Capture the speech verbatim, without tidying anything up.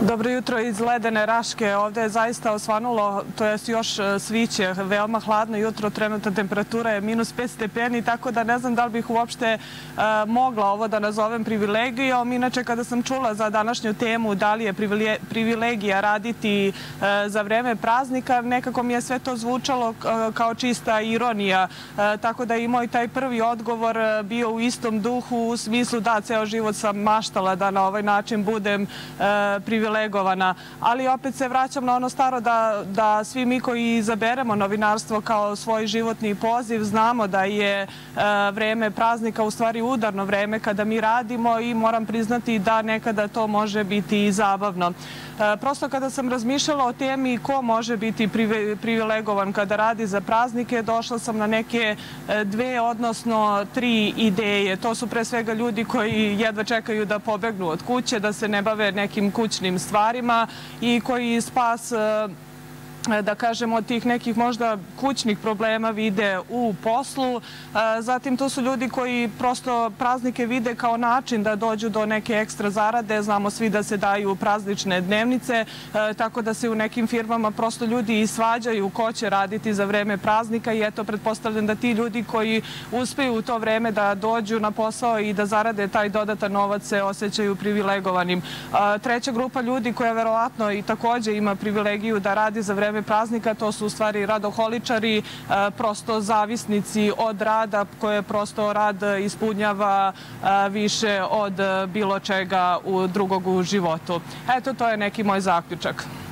Dobro jutro iz ledene Raške. Ovde je zaista osvanulo, to jest još sviće, veoma hladno jutro, trenutna temperatura je minus pet stepeni, tako da ne znam da li bih uopšte mogla ovo da nazovem privilegijom. Inače, kada sam čula za današnju temu da li je privilegija raditi za vreme praznika, nekako mi je sve to zvučalo kao čista ironija. Tako da i moj taj prvi odgovor bio u istom duhu, u smislu da, ceo život sam maštala da na ovaj način budem privilegovana. Ali opet se vraćam na ono staro da svi mi koji izaberemo novinarstvo kao svoj životni poziv znamo da je vreme praznika u stvari udarno vreme kada mi radimo i moram priznati da nekada to može biti i zabavno. Prosto kada sam razmišljala o temi ko može biti privilegovan kada radi za praznike, došla sam na neke dve, odnosno tri ideje. To su pre svega ljudi koji jedva čekaju da pobegnu od kuće, da se ne bave nekim kućnim stvarima i koji spas, da kažemo, od tih nekih možda kućnih problema vide u poslu. Zatim to su ljudi koji prosto praznike vide kao način da dođu do neke ekstra zarade. Znamo svi da se daju praznične dnevnice, tako da se u nekim firmama prosto ljudi i svađaju ko će raditi za vreme praznika i eto, pretpostavljam da ti ljudi koji uspeju u to vreme da dođu na posao i da zarade taj dodatan novac se osjećaju privilegovanim. Treća grupa ljudi koja verovatno i takođe ima privilegiju da radi za vreme praznika, to su u stvari radoholičari, prosto zavisnici od rada koje prosto rad ispunjava više od bilo čega drugog u životu. Eto, to je neki moj zaključak.